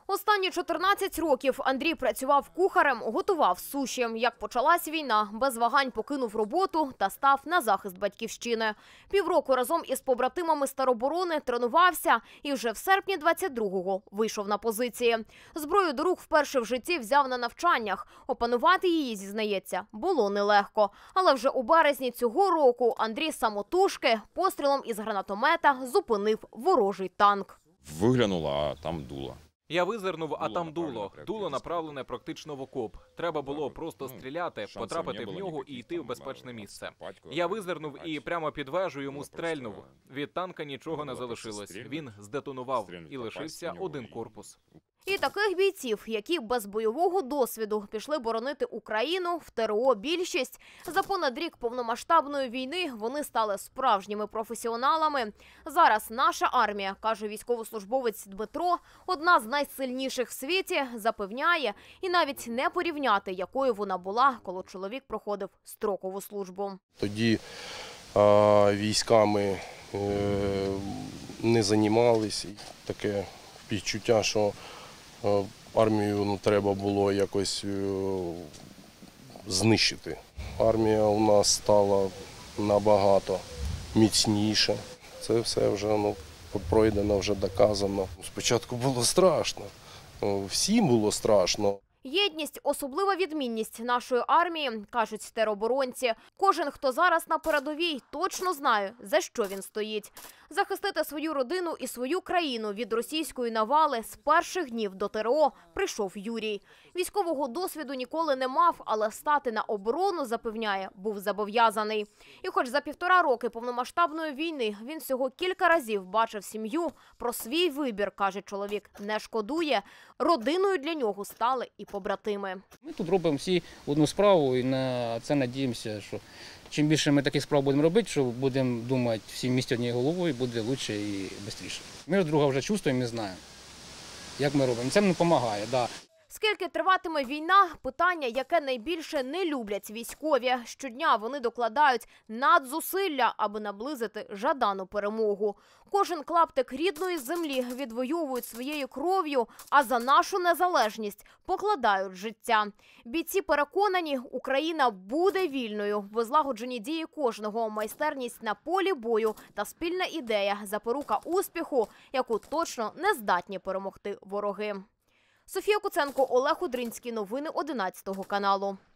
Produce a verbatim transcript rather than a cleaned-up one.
Останні чотирнадцять років Андрій працював кухарем, готував суші. Як почалась війна, без вагань покинув роботу та став на захист батьківщини. Півроку разом із побратимами з тероборони тренувався і вже в серпні двадцять другого вийшов на позиції. Зброю до рук вперше в житті взяв на навчаннях. Опанувати її, зізнається, було нелегко. Але вже у березні цього року Андрій самотужки пострілом із гранатомета зупинив ворожий танк. Виглянула, а там дуло. Я визирнув, а там дуло. Дуло направлене практично в окоп. Треба було просто стріляти, потрапити в нього і йти в безпечне місце. Я визирнув і прямо під вежу йому стрельнув. Від танка нічого не залишилось. Він здетонував і лишився один корпус. І таких бійців, які без бойового досвіду пішли боронити Україну, в ТРО більшість. За понад рік повномасштабної війни вони стали справжніми професіоналами. Зараз наша армія, каже військовослужбовець Дмитро, одна з найсильніших в світі, запевняє, і навіть не порівняти, якою вона була, коли чоловік проходив строкову службу. Тоді а, військами е, не займалися. Таке відчуття, що армію ну, треба було якось е, знищити. Армія у нас стала набагато міцніша. Це все вже ну, пройдено, вже доказано. Спочатку було страшно, всім було страшно. Єдність – особлива відмінність нашої армії, кажуть тероборонці. Кожен, хто зараз на передовій, точно знає, за що він стоїть. Захистити свою родину і свою країну від російської навали з перших днів до ТРО прийшов Юрій. Військового досвіду ніколи не мав, але стати на оборону, запевняє, був зобов'язаний. І хоч за півтора роки повномасштабної війни він всього кілька разів бачив сім'ю, про свій вибір, каже чоловік, не шкодує. Родиною для нього стали і побратими. Ми тут робимо всі одну справу і на це надіємося, що чим більше ми таких справ будемо робити, що будемо думати всі вместе однією головою, буде краще і швидше. Ми друга вже чувствуємо і знаємо, як ми робимо. Це нам допомагає, да. Скільки триватиме війна – питання, яке найбільше не люблять військові. Щодня вони докладають надзусилля, аби наблизити жадану перемогу. Кожен клаптик рідної землі відвоюють своєю кров'ю, а за нашу незалежність покладають життя. Бійці переконані, Україна буде вільною, бо злагоджені дії кожного, майстерність на полі бою та спільна ідея – запорука успіху, яку точно не здатні перемогти вороги. Софія Куценко, Олег Удринський. Новини одинадцятого каналу.